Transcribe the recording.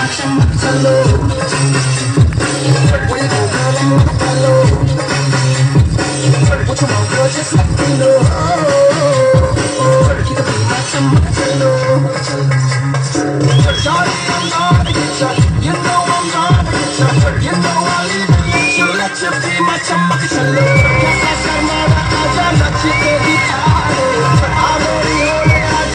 chumma where you go, girl, I'm gonna follow. What you want, girl, just let me know. You can be my chumma. Shawty, I'm gonna get ya. You know I'm gonna get ya. You know I'll even let you be my chumma.